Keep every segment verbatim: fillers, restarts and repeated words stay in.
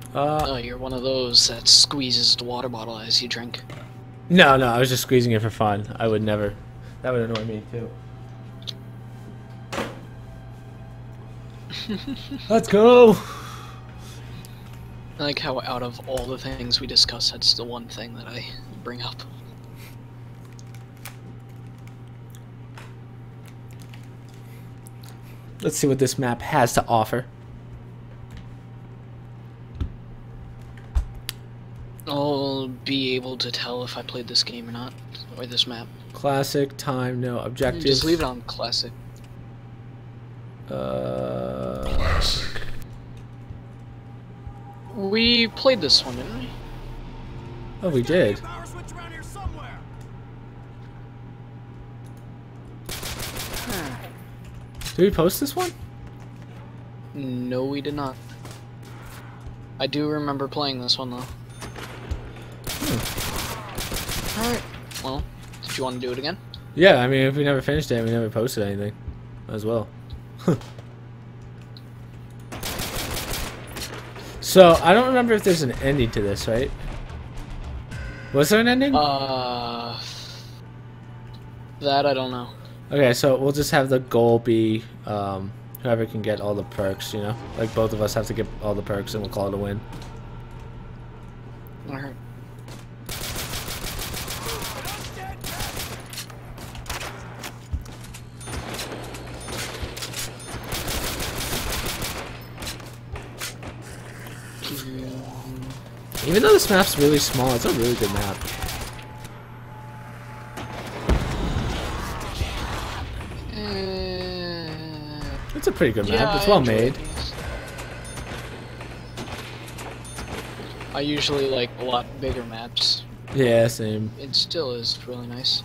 Uh, Oh, you're one of those that squeezes the water bottle as you drink. no, no, I was just squeezing it for fun. I would never. That would annoy me too. Let's go. I like how out of all the things we discuss, that's the one thing that I bring up. Let's see what this map has to offer. I'll be able to tell if I played this game or not, or this map. Classic, time, no objectives. Just leave it on classic. Uh, Classic. We played this one, didn't we? oh, we did. Power switch around here somewhere. Did we post this one? No, we did not. I do remember playing this one, though. Hmm. Alright. Well, did you want to do it again? Yeah, I mean, if we never finished it, we never posted anything. As well. So, I don't remember if there's an ending to this, right? Was there an ending? Uh... That I don't know. Okay, so we'll just have the goal be um, whoever can get all the perks, you know? Like, both of us have to get all the perks and we'll call it a win. Alright. Even though this map's really small, it's a really good map. Uh, It's a pretty good yeah, map. It's I well enjoy made. these. I usually like a lot bigger maps. Yeah, same. It still is really nice.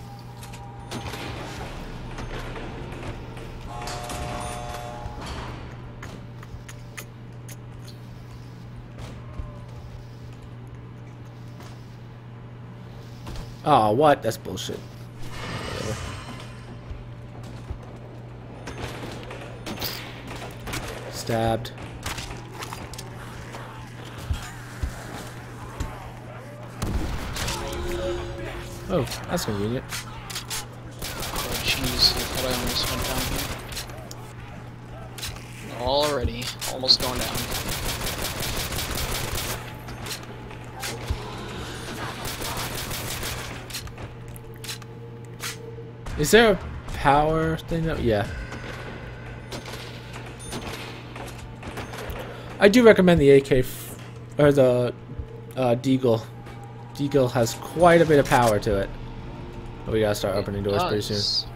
Oh, what? That's bullshit. Whatever. Stabbed. Oh, that's convenient. Oh jeez, I thought I almost went down here. Already, almost going down. Is there a power thing that? Yeah. I do recommend the A K f or the uh, Deagle. Deagle has quite a bit of power to it. But we gotta start opening doors pretty soon. Does.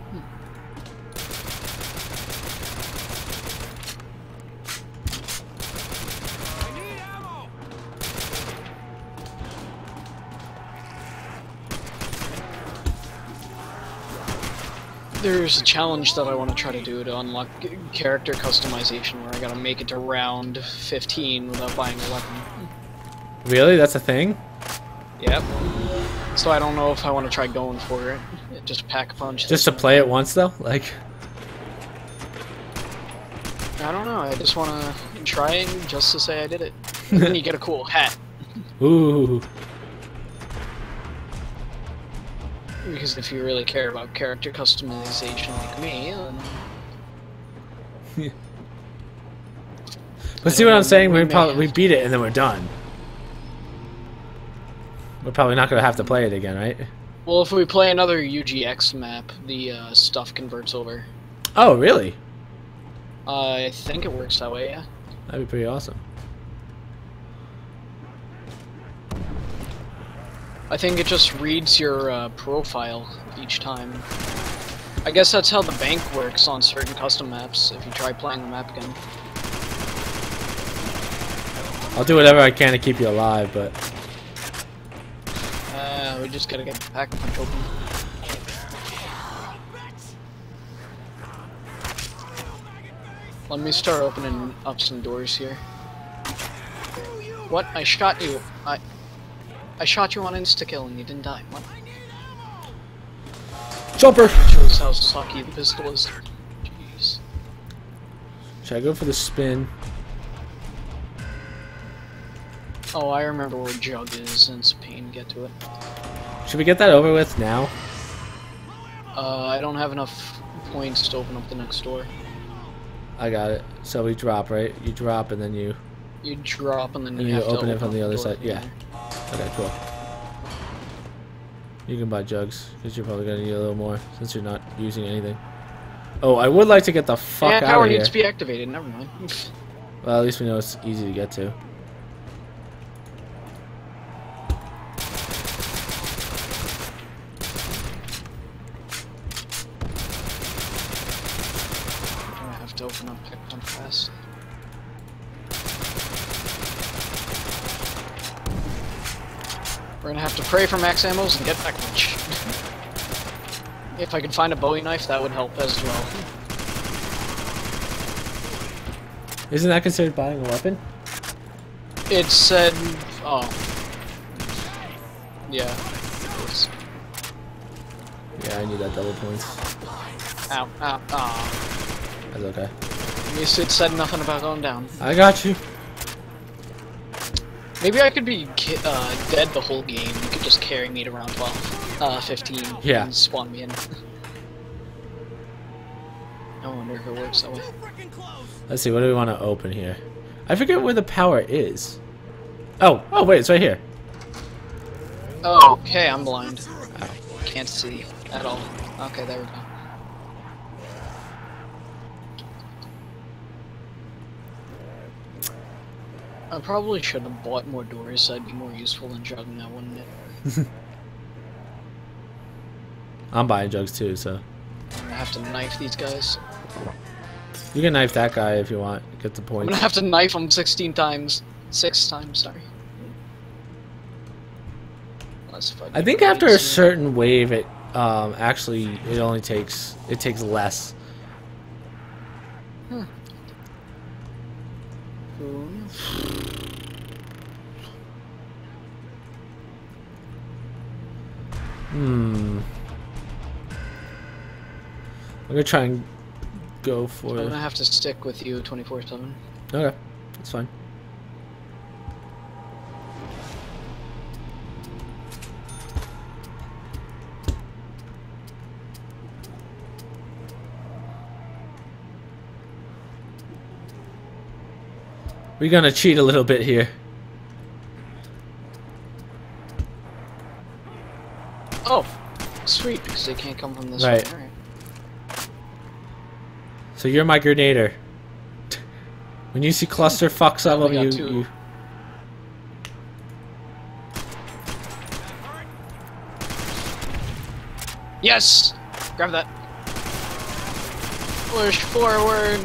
I need ammo. There's a challenge that I want to try to do to unlock g- character customization where I gotta make it to round fifteen without buying a weapon. Really? That's a thing? Yep. So I don't know if I want to try going for it. Just pack a punch. Just to play it once though? Like I don't know. I just want to try it just to say I did it. And then you get a cool hat. ooh. Because if you really care about character customization like me, then... But see what I'm saying? We we probably may we have beat it and then we're done. We're probably not gonna have to play it again, right? Well, if we play another U G X map, the uh, stuff converts over. Oh, really? Uh, I think it works that way, yeah. That'd be pretty awesome. I think it just reads your uh, profile each time. I guess that's how the bank works on certain custom maps, if you try playing the map again. I'll do whatever I can to keep you alive, but Uh, we just gotta get the pack punch open. Let me start opening up some doors here. What? I shot you. I... I shot you on insta-kill and you didn't die. What? Jumper! Shows how sucky the pistol is. Jeez. Should I go for the spin? Oh, I remember where Jug is, and it's a pain to get to it. Should we get that over with now? Uh, I don't have enough points to open up the next door. I got it. So we drop, right? You drop and then you... You drop and then And you, you have open to it from up the other door side, from yeah. there. Okay, cool. You can buy jugs, because you're probably going to need a little more, since you're not using anything. Oh, I would like to get the fuck Yeah, out power of here. needs to be activated, never mind. Well, at least we know it's easy to get to. I have to open up Pack Punch fast. We're gonna have to pray for max ammos and get Pack Punch. If I could find a Bowie knife, that would help as well. Isn't that considered buying a weapon? It said... oh. Yeah. It is. Yeah, I need that double points. Ow, ow, ow. That's okay. At least it said nothing about going down. I got you. Maybe I could be ki uh, dead the whole game. You could just carry me to round twelve. Uh, fifteen. Yeah. And spawn me in. I wonder if it works that way. Let's see, what do we want to open here? I forget where the power is. Oh, oh wait, it's right here. Oh, okay, I'm blind. Ow. Can't see at all. Okay, there we go. I probably should have bought more doors, so I'd be more useful than jugging that, wouldn't it? I'm buying jugs too, so. I'm gonna have to knife these guys. You can knife that guy if you want. Get the I'm points. gonna have to knife him sixteen times. Six times, sorry. Unless if I think after a certain wave, it um, actually it only takes it takes less. Hmm. Hmm. I'm gonna try and go for I'm it. gonna have to stick with you twenty-four seven. Okay, that's fine. We're gonna cheat a little bit here. Oh, sweet, because they can't come from this Right. way. Alright. So you're my grenader. When you see cluster fucks up I of got you, two. you. Yes! Grab that. Push forward.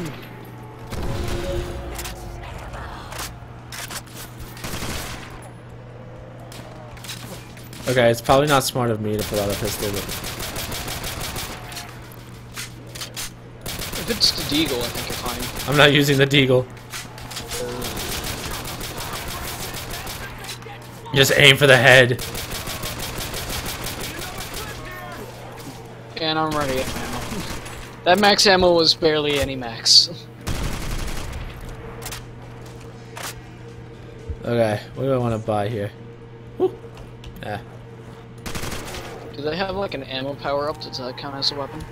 Okay, it's probably not smart of me to put out a pistol, but If it's the Deagle, I think you're fine. I'm not using the Deagle. Just aim for the head. And I'm ready at ammo. That max ammo was barely any max. Okay, what do I want to buy here? Woo. Yeah. Do they have like an ammo power up? Does that count as a weapon?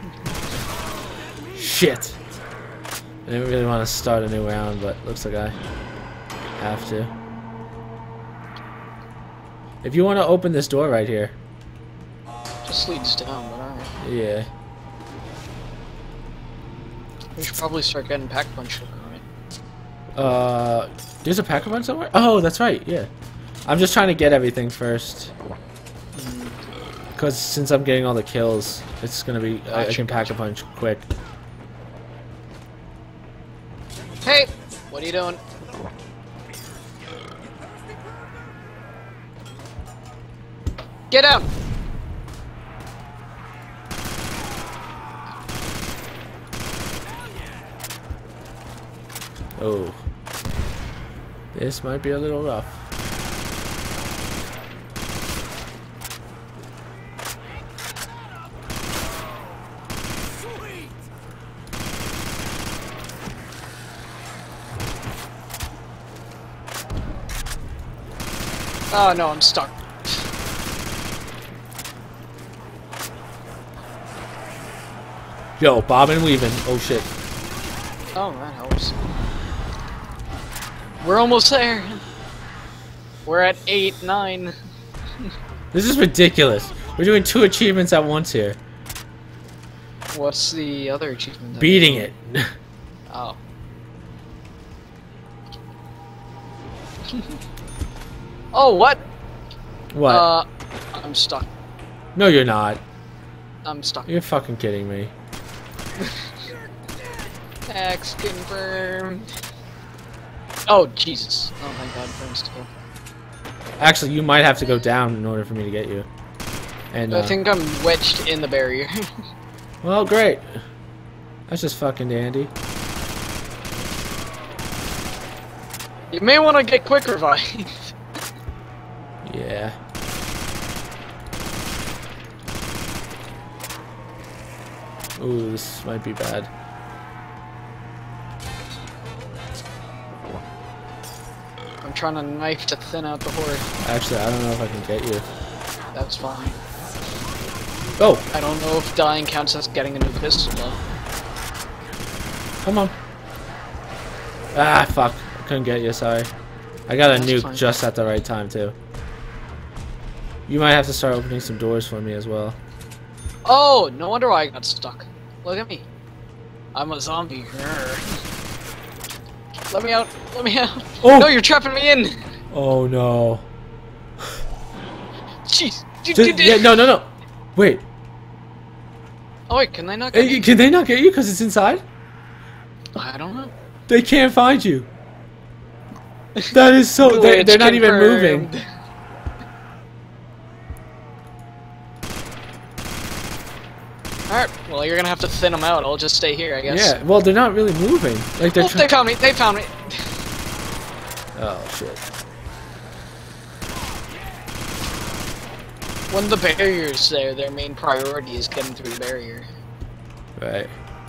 Shit. I didn't really want to start a new round, but looks like I have to. If you want to open this door right here. Just leads down, but alright. Yeah. We should probably start getting pack punch sugar, right? Uh, there's a pack punch somewhere? Oh, that's right, yeah. I'm just trying to get everything first. Because since I'm getting all the kills, it's gonna be, I, I Gotcha, can pack a gotcha. punch quick. Hey! What are you doing? Get down! Oh. This might be a little rough. Oh no, I'm stuck. Yo, bobbing and weaving. Oh shit. Oh, that helps. We're almost there. We're at eight, nine. This is ridiculous. We're doing two achievements at once here. What's the other achievement? Beating it. Oh. Oh, what? What? Uh, I'm stuck. No, you're not. I'm stuck. You're fucking kidding me. X confirmed. Oh, Jesus. Oh my god, burn still. Actually, you might have to go down in order for me to get you. And uh, I think I'm wedged in the barrier. well, great. That's just fucking dandy. You may want to get quick revive. Yeah. Ooh, this might be bad. I'm trying to knife to thin out the horde. Actually, I don't know if I can get you. That's fine. Oh, I don't know if dying counts as getting a new pistol though. come on. Ah, fuck. I couldn't get you, sorry. I got a That's nuke fine. just at the right time, too. You might have to start opening some doors for me as well. Oh, no wonder why I got stuck. Look at me. I'm a zombie. Let me out. Let me out. Oh! No, you're trapping me in. Oh, no. Jeez. Just, yeah, no, no, no. Wait. Oh wait, can they not get Hey, me? can they not get you because it's inside? I don't know. They can't find you. That is so... They're, they're not even moving. Confirmed. Alright, well you're gonna have to thin them out. I'll just stay here, I guess. Yeah, well, they're not really moving. Like, they're Oh, they found me. They found me. Oh, shit. When the barrier's there, their main priority is getting through the barrier. Right.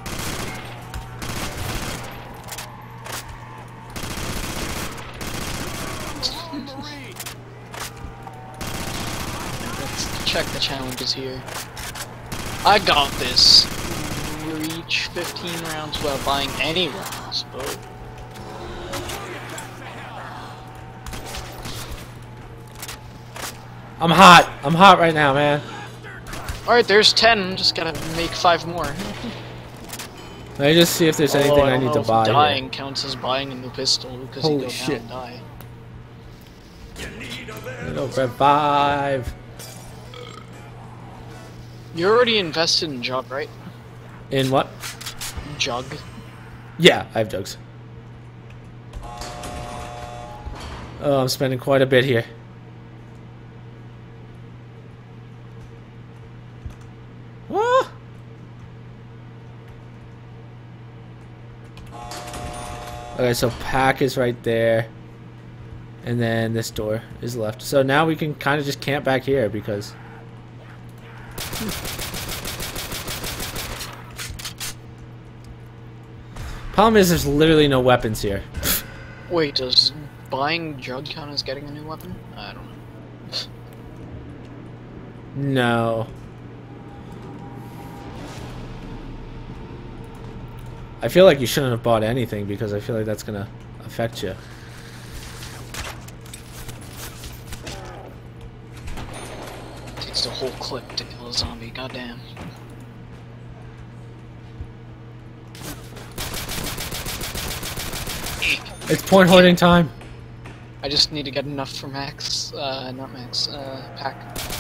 Let's check the challenges here. I got this. Reach fifteen rounds without buying any rounds. Oh. I'm hot. I'm hot right now, man. Alright, there's ten. Just gotta make five more. Let me just see if there's anything Oh, I, don't need know to if buy dying here. counts as buying a new pistol because Holy you go shit. down and die. Little revive. You're already invested in Jug, right? In what? Jug. Yeah, I have jugs. Oh, I'm spending quite a bit here. Ah! Okay, so pack is right there. And then this door is left. So now we can kind of just camp back here because... Problem is there's literally no weapons here. Wait, does buying Jug count as getting a new weapon? I don't know. No. I feel like you shouldn't have bought anything because I feel like that's gonna affect you. Takes a whole clip to kill a zombie, goddamn. It's point hoarding time. I just need to get enough for Max, uh, not Max, uh, Pack.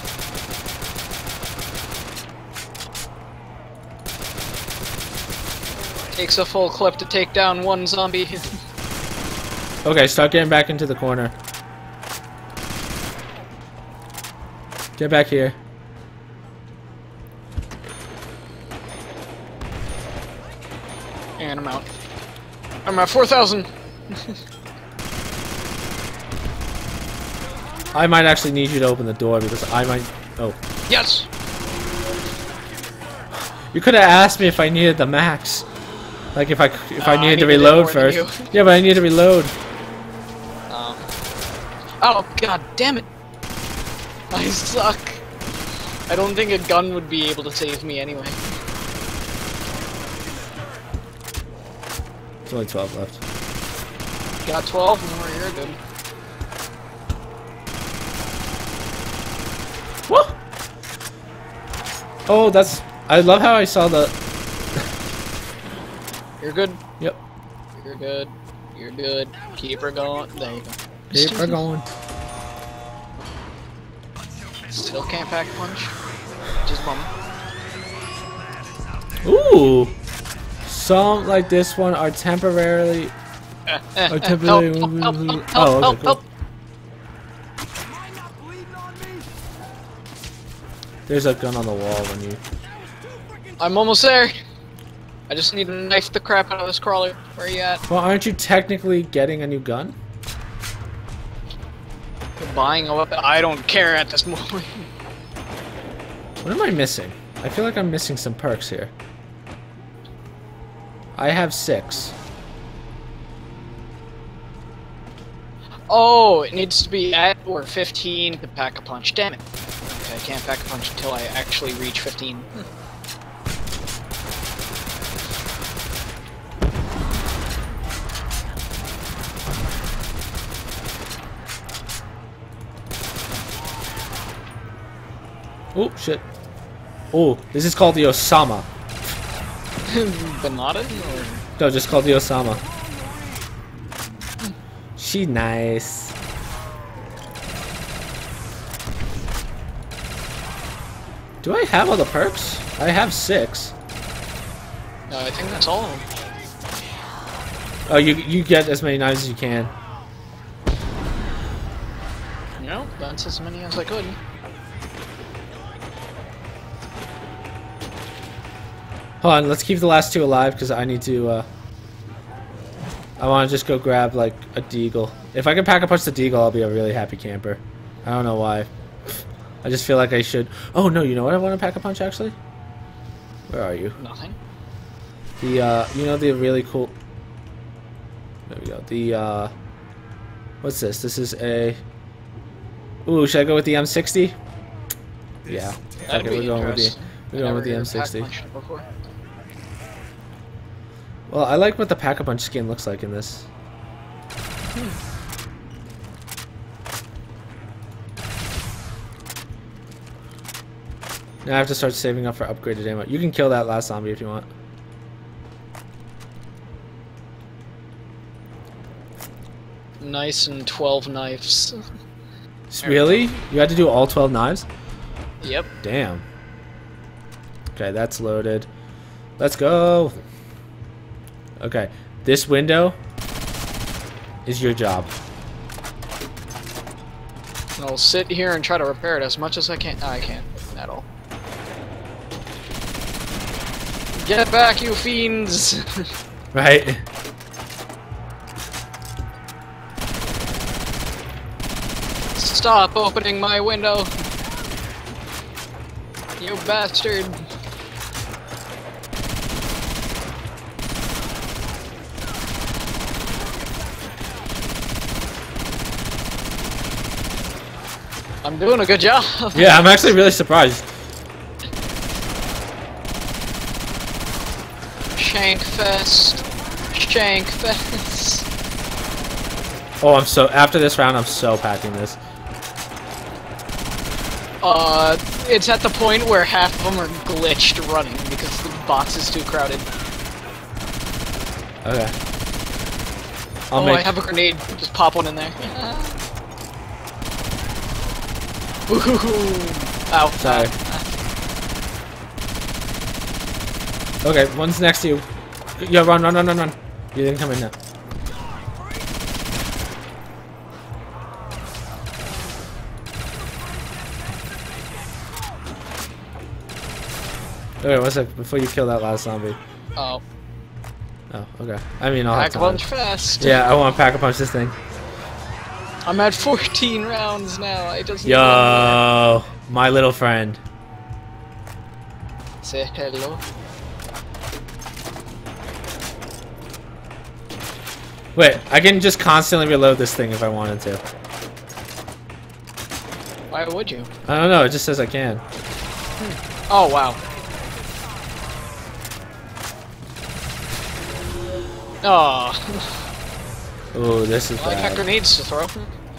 Takes a full clip to take down one zombie. Okay, start getting back into the corner. Get back here. And I'm out. I'm at four thousand. I might actually need you to open the door because I might... Oh. Yes! You could have asked me if I needed the max. Like if I if Uh, I I needed to needed it reload more than first. you. Yeah, but I need to reload. Um, oh, god damn it! I suck. I don't think a gun would be able to save me anyway. There's only twelve left. Got twelve more, you're good. Whoa! Oh, that's... I love how I saw the... You're good. Yep. You're good. You're good. Keep her going. There you go. Keep her going. Still can't pack a punch. Just bum. Ooh! Some like this one are temporarily... Eh, eh, are eh, temporarily... help, help, help, help, oh, help, okay, cool. help. Am I not bleeding on me? There's a gun on the wall when you... I'm almost there. I just need to knife the crap out of this crawler. Where are you at? Well, aren't you technically getting a new gun? You're buying a weapon. I don't care at this moment. What am I missing? I feel like I'm missing some perks here. I have six. Oh, it needs to be at or fifteen to pack a punch. Damn it. Okay, I can't pack a punch until I actually reach fifteen. Oh, shit. Oh, this is called the Osama. Bin Laden? Or... No, just called the Osama. She nice. Do I have all the perks? I have six. No, I think that's all. Oh, you you get as many knives as you can. No, that's as many as I could. Hold on, let's keep the last two alive because I need to. Uh, I want to just go grab like a deagle. If I can pack a punch the deagle, I'll be a really happy camper. I don't know why. I just feel like I should. Oh no, you know what I want to pack a punch actually? Where are you? Nothing. The uh, you know the really cool. There we go. The uh, what's this? This is a. Ooh, should I go with the M sixty? Yeah. That'd Okay, be we're going with the interesting. we're going with the Never M pack sixty. punched before. Well, I like what the Pack-a-Punch skin looks like in this. Hmm. Now I have to start saving up for upgraded ammo. You can kill that last zombie if you want. Nice and twelve knives. Really? You had to do all twelve knives? Yep. Damn. Okay, that's loaded. Let's go. Okay, this window is your job. I'll sit here and try to repair it as much as I can. No, I can't at all. Get back, you fiends! Right? Stop opening my window! You bastard! I'm doing a good job! Yeah, I'm actually really surprised. Shankfest! Shankfest! Oh, I'm so... After this round, I'm so packing this. Uh, it's at the point where half of them are glitched running because the box is too crowded. Okay. I'll oh, make... I have a grenade. Just pop one in there. Ooh. Ow. Sorry. Okay, one's next to you. Yeah, run, run, run, run, run. You didn't come in now. Okay, one sec, before you kill that last zombie. Oh. Oh, okay. I mean, I'll Pack have a time. punch fast. Yeah, I want to pack a punch this thing. I'm at fourteen rounds now. I just. Yo, my little friend. Say hello. Wait, I can just constantly reload this thing if I wanted to. Why would you? I don't know. It just says I can. Oh, wow. Oh. Oh, this is Well, I got bad. grenades to throw.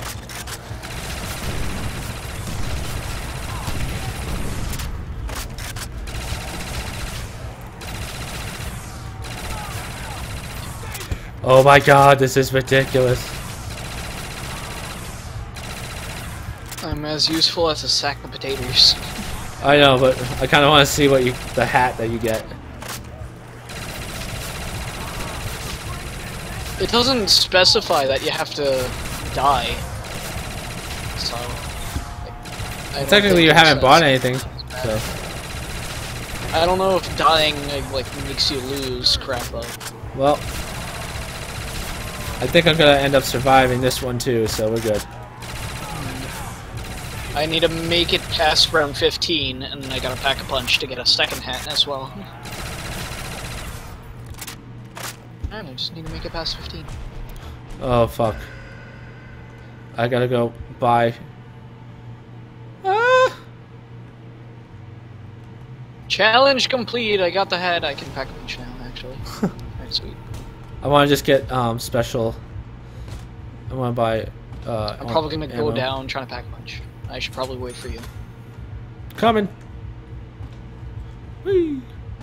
Oh my god, this is ridiculous. I'm as useful as a sack of potatoes. I know, but I kind of want to see what you, the hat that you get. It doesn't specify that you have to die. So. I don't Technically, think you it haven't says- bought anything, so. I don't know if dying like, like makes you lose crap though. Well, I think I'm gonna end up surviving this one too, so we're good. I need to make it past round fifteen, and I gotta pack a punch to get a second hat as well. And I just need to make it past fifteen. Oh fuck! I gotta go buy. Ah! Challenge complete! I got the hat, I can pack a punch now, actually. Alright, sweet. I want to just get um special. I want to buy. Uh, I'm probably gonna ammo. go down trying to pack a punch. I should probably wait for you. Coming. Whee.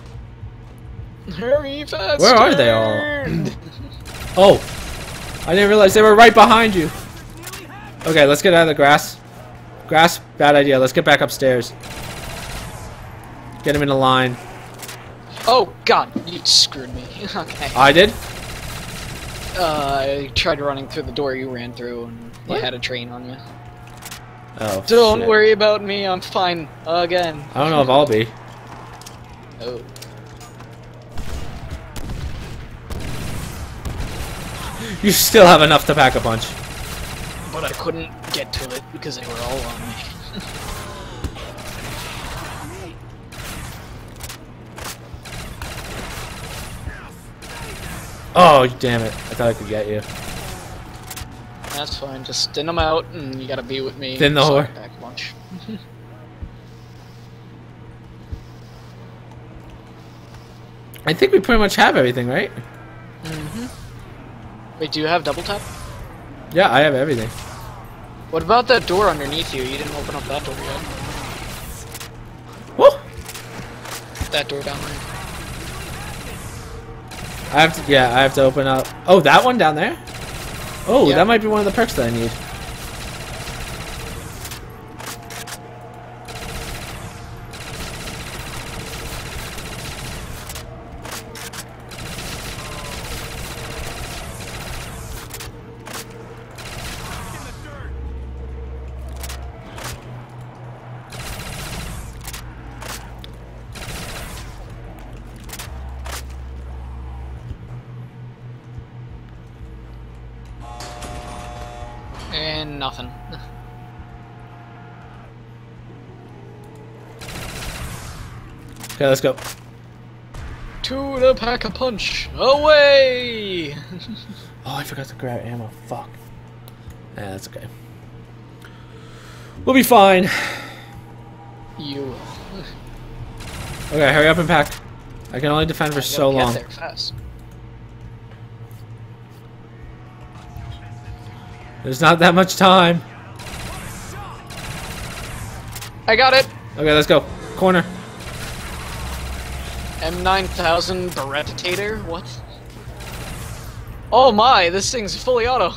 Hurry faster! Where are they all? Oh, I didn't realize they were right behind you. Okay, let's get out of the grass. Grass, bad idea. Let's get back upstairs. Get him in a line. Oh god, you screwed me. Okay. I did? Uh, I tried running through the door you ran through, and What? you had a train on you. Oh, Don't shit. worry about me, I'm fine. Again. I don't know if I'll be. Oh. You still have enough to pack a punch. But I couldn't get to it because they were all on me. Oh, damn it. I thought I could get you. That's fine, just thin them out and you gotta be with me. Thin the so I whore. can pack lunch. I think we pretty much have everything, right? Mm-hmm. Wait, do you have double tap? Yeah, I have everything. What about that door underneath you? You didn't open up that door yet. Woo! That door down there. I have to, yeah, I have to open up. Oh, that one down there? Oh, Yeah. that might be one of the perks that I need. And nothing. Okay, let's go. To the pack a punch! Away! Oh, I forgot to grab ammo. Fuck. Yeah, that's okay. We'll be fine. You will. Okay, hurry up and pack. I can only defend for I so gotta long. Get there fast. There's not that much time. I got it! Okay, let's go. Corner. M nine thousand Berettator? What? Oh my, this thing's fully auto.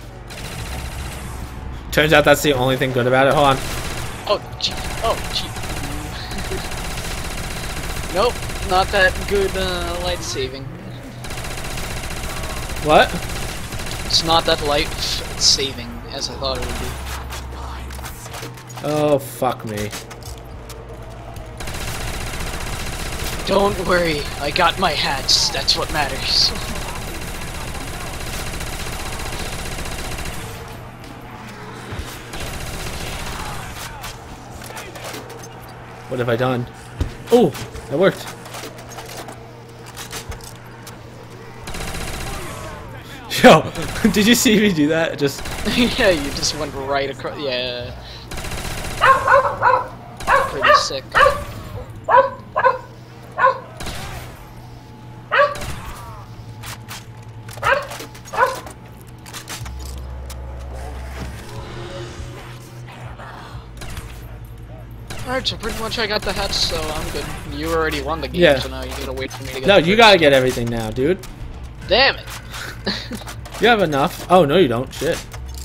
Turns out that's the only thing good about it. Hold on. Oh, gee. Oh, gee. Nope, not that good uh, light saving. What? It's not that light saving as I thought it would be. Oh, fuck me. Don't worry, I got my hats. That's what matters. What have I done? Oh, that worked. Yo, did you see me do that? Just Yeah, you just went right across. Yeah. Pretty sick. Alright, so pretty much I got the hats, so I'm good. You already won the game, Yeah. so now you gotta wait for me to get No, the you first. gotta get everything now, dude. Damn it! You have enough. Oh, no, you don't. Shit.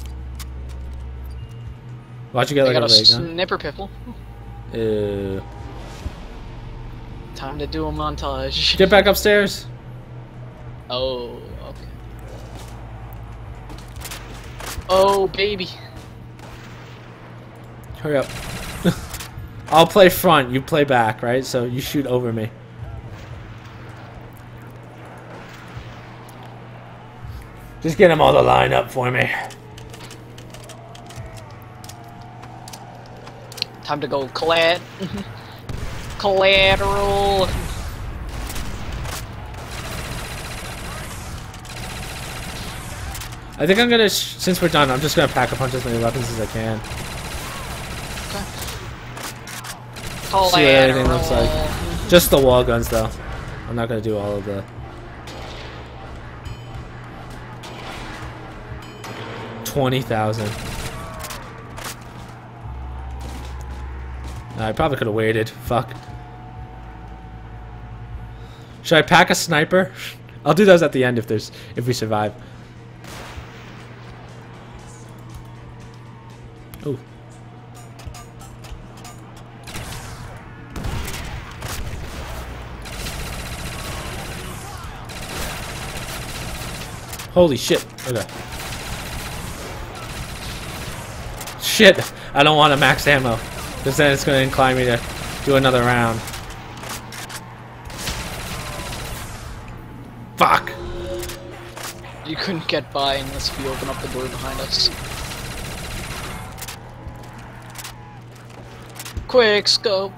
Why'd you get I like got a a ray gun? snipper pipple. Uh, Time to do a montage. get back upstairs. Oh, okay. Oh, baby. Hurry up. I'll play front, you play back, right? So you shoot over me. Just get them all to line up for me. Time to go collad. Collateral. I think I'm gonna, sh since we're done, I'm just gonna pack a punch as many weapons as I can. See what everything looks like. Just the wall guns, though. I'm not gonna do all of the. Twenty thousand. I probably could have waited. Fuck. Should I pack a sniper? I'll do those at the end if there's if we survive. Ooh. Holy shit. Okay. Shit. I don't want a max ammo. Because then it's going to incline me to do another round. Fuck. You couldn't get by unless we open up the door behind us. Quick scope.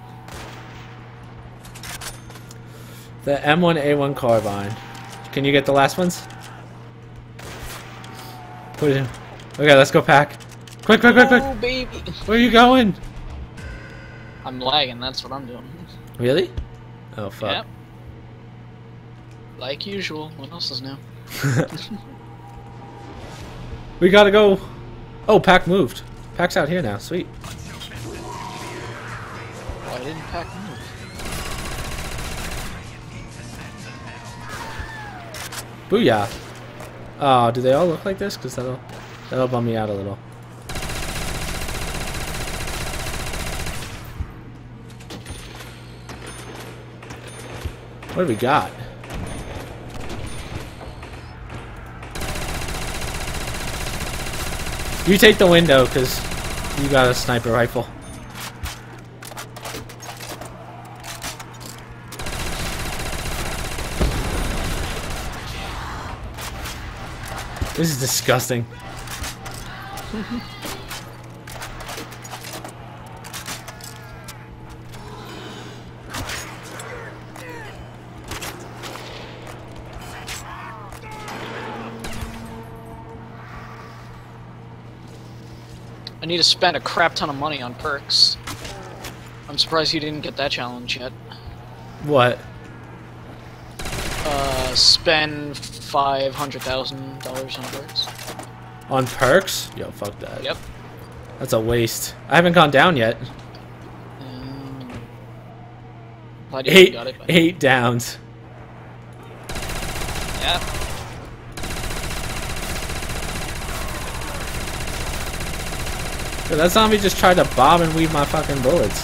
The M one A one carbine. Can you get the last ones? Put it in. Okay, let's go pack. Quick, quick, quick, quick. Oh, baby. Where are you going? I'm lagging, that's what I'm doing. Really? Oh, fuck. Yep. Like usual. What else is new? We gotta go. Oh, Pack moved. Pack's out here now. Sweet. Why didn't Pack move? Booyah. Oh, do they all look like this? Because that'll, that'll bum me out a little. What do we got? You take the window, because you got a sniper rifle. This is disgusting. I need to spend a crap ton of money on perks. I'm surprised you didn't get that challenge yet. What? Uh, spend five hundred thousand dollars on perks. On perks? Yo, fuck that. Yep. That's a waste. I haven't gone down yet. Um, glad you Eight, got it. But eight downs. yeah. Yo, that zombie just tried to bob and weave my fucking bullets.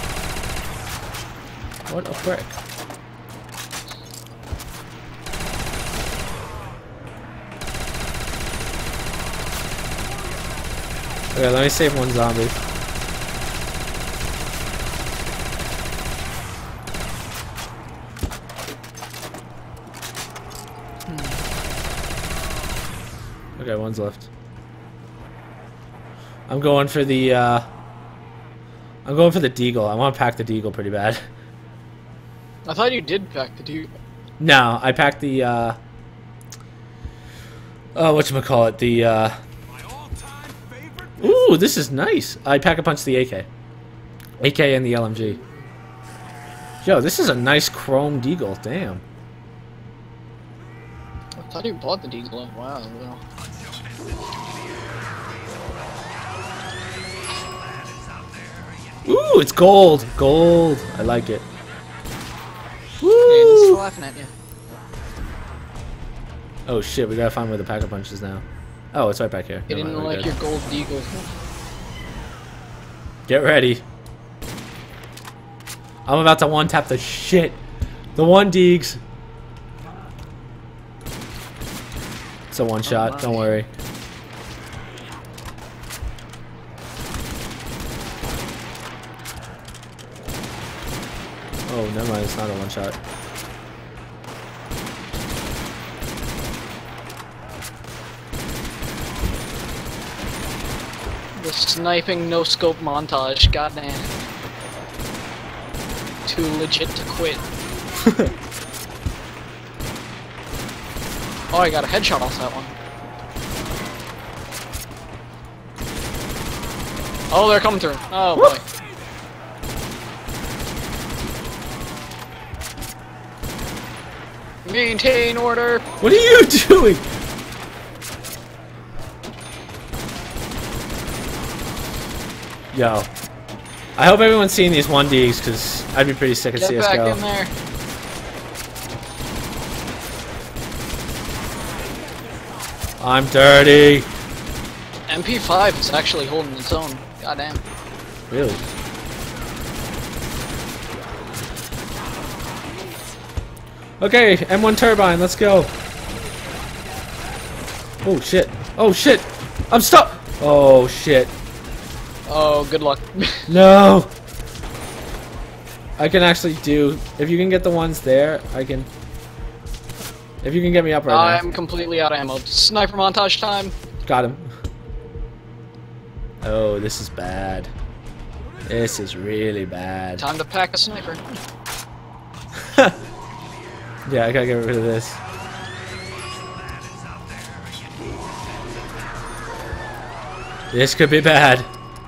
What a prick. Okay, let me save one zombie. Okay, one's left. I'm going for the, uh... I'm going for the deagle. I want to pack the deagle pretty bad. I thought you did pack the dude. No, I packed the, uh... Oh, whatchamacallit, the, uh... Ooh, this is nice. I pack a punch the A K. A K and the L M G. Yo, this is a nice chrome deagle. Damn. I thought you bought the Deagle. Wow. Well. Ooh, it's gold. Gold. I like it. Hey, this is Woo! laughing at you. Oh shit, we gotta find where the pack a punch is now. Oh, it's right back here. You Never didn't mind, we're like good. your gold Deagle. Get ready. I'm about to one tap the shit. The one Deegs. It's a one shot, my. don't worry. Oh, never mind, it's not a one shot. The sniping no scope montage. Goddamn. Too legit to quit. Oh, I got a headshot off that one. Oh, they're coming through. Oh boy. Maintain order. What are you doing? Yo. I hope everyone's seeing these one Ds because I'd be pretty sick at Get C S back G O. in there. I'm dirty. M P five is actually holding its own. Goddamn. Really? Okay, M one turbine, let's go. Oh shit. Oh shit. I'm stuck. Oh shit. Oh, good luck. No. I can actually do. If you can get the ones there, I can. If you can get me up right I'm completely out of ammo. Sniper montage time. now. Got him. Oh, this is bad. This is really bad. Time to pack a sniper. Yeah, I gotta get rid of this. This could be bad.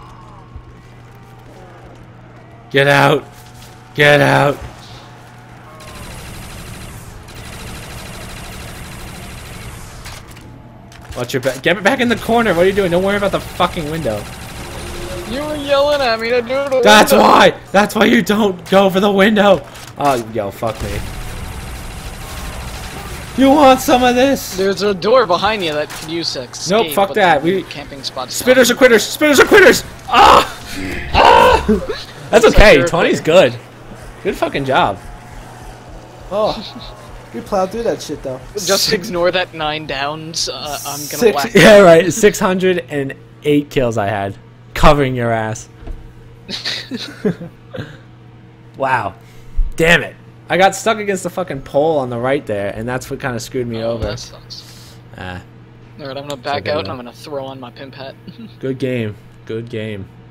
Get out. Get out. Watch your back. Get back in the corner. What are you doing? Don't worry about the fucking window. You were yelling at me to do the That's window. why. That's why you don't go for the window. Oh, yo, fuck me. You want some of this? There's a door behind you that could use escape. Nope, fuck but that. the We- camping spots. Spitters are quitters. Spitters are quitters. Ah! Ah! That's like okay. you're a twenty's good. Good fucking job. Oh, we plowed through that shit though. Just ignore that nine downs. Uh, I'm gonna Six, whack. yeah, right. six hundred eight kills I had, covering your ass. Wow, damn it! I got stuck against the fucking pole on the right there, and that's what kind of screwed me Oh, over. that sucks. Ah, Alright, I'm gonna back okay, out though. and I'm gonna throw on my pimp hat. good game. Good game.